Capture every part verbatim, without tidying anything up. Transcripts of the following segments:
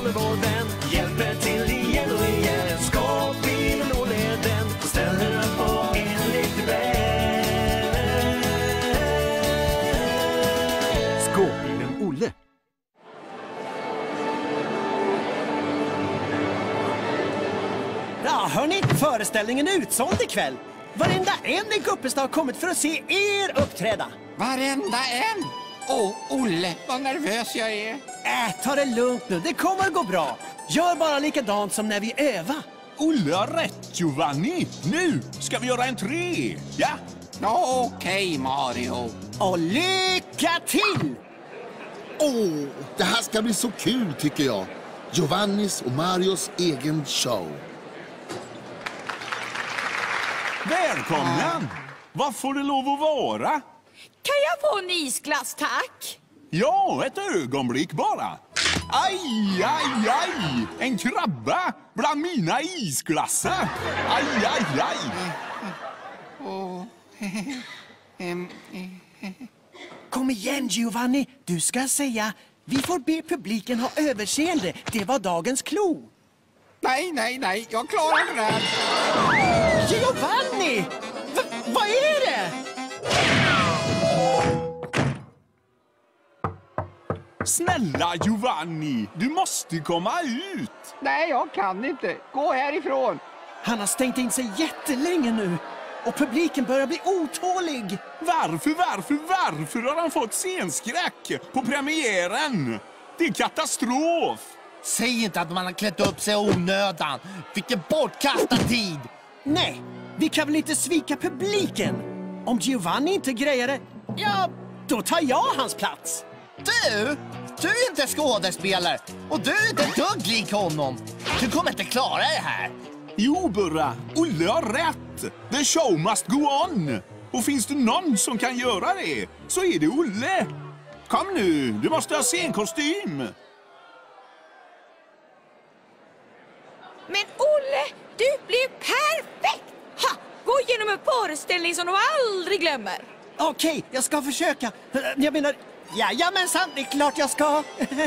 Olle vår vän hjälper till igen och igen. Skåpbilen Olle den ställer upp på enligt vän. Skåpbilen Olle. Ja, hörni, föreställningen är utsåld ikväll. Varenda en i Guppestad har kommit för att se er uppträda. Varenda en? Åh, oh, Olle, vad nervös jag är. Äh, ta det lugnt nu, det kommer gå bra. Gör bara likadant som när vi övar. Olle har rätt, Giovanni. Nu ska vi göra en tre, ja? Ja, okej, okay, Mario. Och lycka till! Åh, oh, det här ska bli så kul tycker jag. Giovannis och Marios egen show. Välkommen! Vad får det lov att vara? Kan jag få en isglass, tack? Ja, ett ögonblick bara. Aj, aj, aj! En krabba bland mina isglassar. Aj, aj, aj! Oh. Kom igen, Giovanni. Du ska säga, vi får be publiken ha överseende. Det var dagens klo. Nej, nej, nej. Jag klarar det här. Giovanni! V vad är det? Snälla Giovanni, du måste komma ut. Nej, jag kan inte. Gå härifrån. Han har stängt in sig jättelänge nu. Och publiken börjar bli otålig. Varför, varför, varför har han fått scenskräck på premiären? Det är katastrof. Säg inte att man har klätt upp sig onödan. Vilken bortkastad tid. Nej, vi kan väl inte svika publiken. Om Giovanni inte grejer det, ja, då tar jag hans plats. Du? Du är inte skådespelare. Och du är inte ett dugg lik honom. Du kommer inte klara det här. Jo, Burra. Olle har rätt. The show must go on. Och finns det någon som kan göra det, så är det Olle. Kom nu, du måste ha scenkostym. Men Olle, du blev perfekt! Ha! Gå igenom en föreställning som de aldrig glömmer. Okej, okay, jag ska försöka. Jag menar, jajamensan, det är klart jag ska.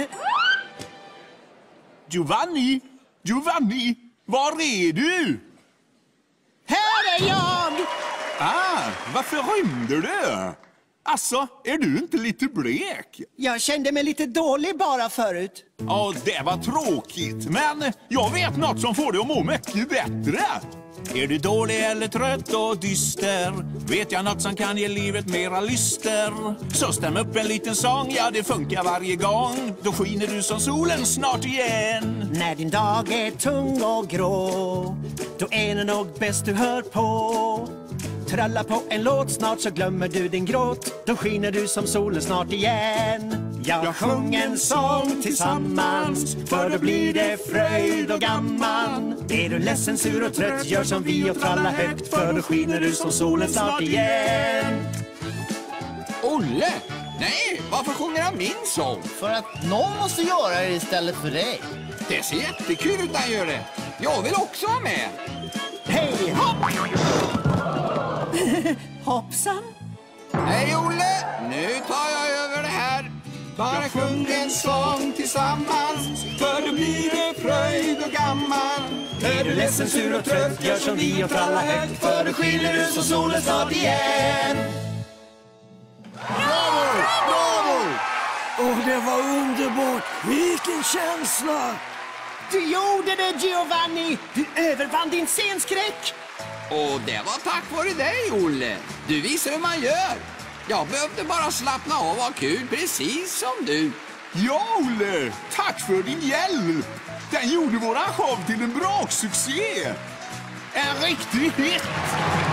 Giovanni, Giovanni, var är du? Här är jag! Ah, varför rymde du? Alltså, är du inte lite blek? Jag kände mig lite dålig bara förut. Ja, det var tråkigt. Men jag vet något som får dig att må mycket bättre. Är du dålig eller trött och dyster, vet jag något som kan ge livet mera lyster. Så stäm upp en liten sång, ja det funkar varje gång. Då skiner du som solen snart igen. När din dag är tung och grå, då är det nog bäst du hör på. Tralla på en låt, snart så glömmer du din gråt. Då skiner du som solen snart igen. Jag sjunger en sång tillsammans, för då blir det fröjd och gamman. Är du ledsen, sur och trött, gör som vi och tralla högt, för då skiner du som solen snart igen. Olle? Nej, varför sjunger han min sång? För att någon måste göra det istället för dig. Det ser jättekul ut när han gör det. Jag vill också vara med. Hej, hopp! Hoppsan. Hej Olle, nu tar jag över det här. Bara sjung en sång tillsammans, för då blir det fröjd och gammal. Är du ledsen, sur och trött, gör som vi och tralla högt, för då skiner du som solen snart igen. Bravo! Bravo! Åh, det var underbart. Vilken känsla. Du gjorde det, Giovanni. Du övervann din scenskräck. Och det var tack vare dig, Olle. Du visar hur man gör. Jag behövde bara slappna av och ha kul, precis som du. Ja, Olle. Tack för din hjälp. Den gjorde våran show till en bra succé. En riktig hit.